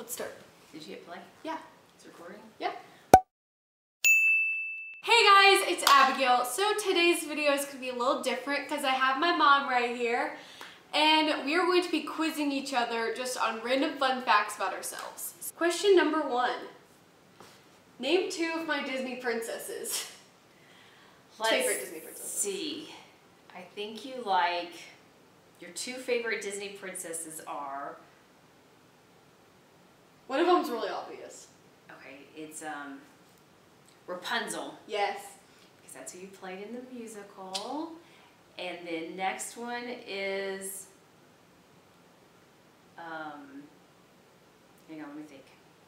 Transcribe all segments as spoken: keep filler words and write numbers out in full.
Let's start. Did you hit play? Yeah. It's recording? Yeah. Hey guys, it's Abigail. So today's video is going to be a little different because I have my mom right here and we are going to be quizzing each other just on random fun facts about ourselves. Question number one. Name two of my Disney princesses. Let's favorite Disney princesses. see. I think you like, your two favorite Disney princesses are, One of them's really obvious. okay, it's um, Rapunzel, Yes. because that's who you played in the musical. And then next one is, um, hang on, let me think.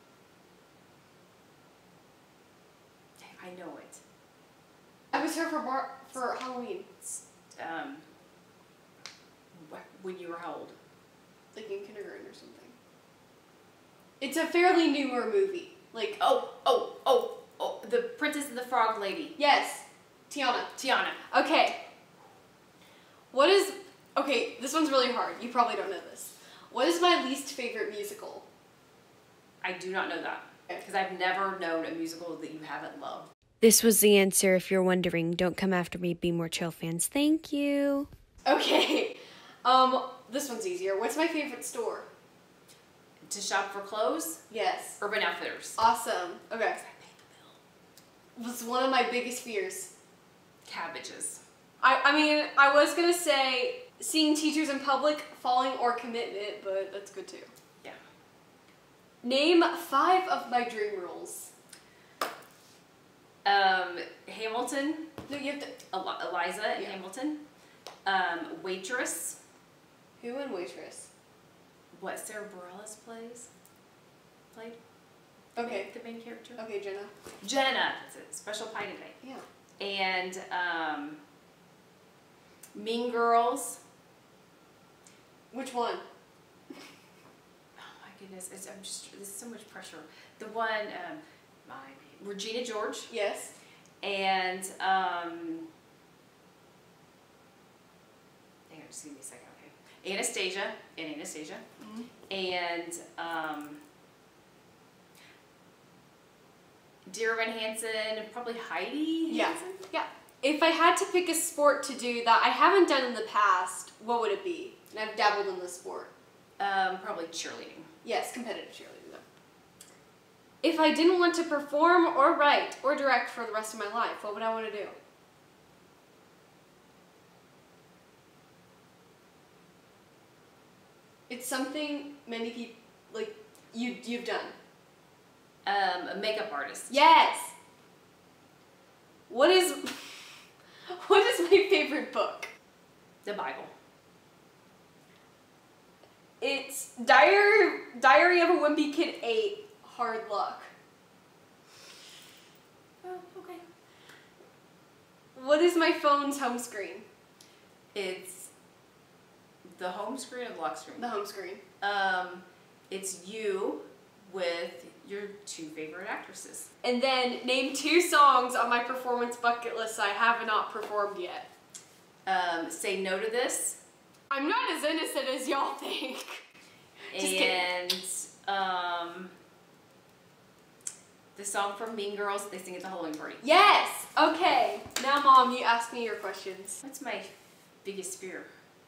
I know it. I was here for Bar for Halloween. It's, um, wh- when you were how old? Like in kindergarten or something. It's a fairly newer movie. Like, Oh, oh, oh, oh, the Princess and the Frog Lady. yes, Tiana. Tiana. Okay. What is, okay, this one's really hard. You probably don't know this. What is my least favorite musical? I do not know that. Because I've never known a musical that you haven't loved. This was the answer if you're wondering. Don't come after me, Be More Chill fans. Thank you. Okay. Um, this one's easier. What's my favorite store? To shop for clothes? Yes. Urban Outfitters. Awesome. Okay. Was one of my biggest fears. Cabbages. I, I mean, I was gonna say seeing teachers in public, falling, or commitment, but that's good too. Yeah. Name five of my dream roles. Um, Hamilton. No, you have to. Eli- Eliza in Yeah. Hamilton. Um, Waitress. Who in Waitress? What Sarah Bareilles plays? Played? Okay. The main character? Okay, Jenna. Jenna. That's it. Special Pie today. Yeah. And, um, Mean Girls. Which one? Oh my goodness, it's, I'm just, there's so much pressure. The one, um, my, Regina George, Yes. and, um, hang on, just give me a second, okay. Anastasia, and Anastasia, Mm-hmm. and, um, Dear Evan Hansen, probably Heidi Yeah. Hansen? Yeah. If I had to pick a sport to do that I haven't done in the past, what would it be? And I've dabbled in the sport. Um, probably cheerleading. Yes, competitive cheerleading though. If I didn't want to perform or write or direct for the rest of my life, what would I want to do? It's something many people, like, you, you've done. Um, a makeup artist. Yes! What is, what is my favorite book? The Bible. It's Diary, Diary of a Wimpy Kid eight, Hard Luck. Oh, okay. What is my phone's home screen? It's the home screen or the lock screen? The home screen. Um, it's you with your two favorite actresses. And then name two songs on my performance bucket list I have not performed yet. Um, Say No to This. I'm not as innocent as y'all think. Just and um, the song from Mean Girls, they sing at the Halloween party. Yes! Okay. Now, Mom, you ask me your questions. What's my biggest fear?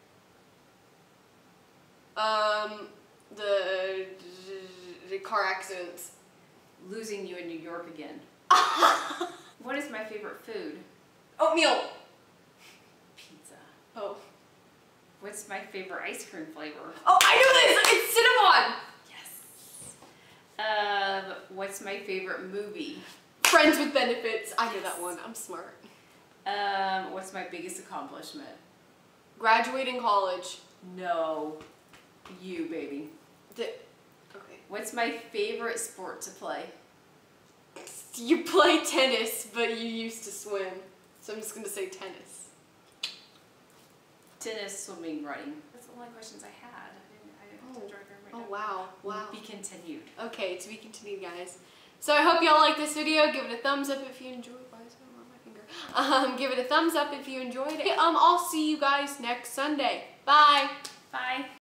Um, the, the car accidents. Losing you in New York again. What is my favorite food? Oatmeal. Pizza. Oh. What's my favorite ice cream flavor? Oh, I know this! It's Cinnabon! Yes. Um, what's my favorite movie? Friends with Benefits. I know that one. I'm smart. Um, what's my biggest accomplishment? Graduating college. No. You, baby. The, okay. What's my favorite sport to play? You play tennis, but you used to swim. So I'm just going to say tennis. Tennis, swimming, running. That's the only questions I had. I didn't, I didn't have to drive Oh, right now. wow. Wow. Be continued. Okay, to be continued, guys. So I hope y'all like this video. Give it a thumbs up if you enjoyed. Why is it on my finger? Um, give it a thumbs up if you enjoyed it. Um, I'll see you guys next Sunday. Bye. Bye.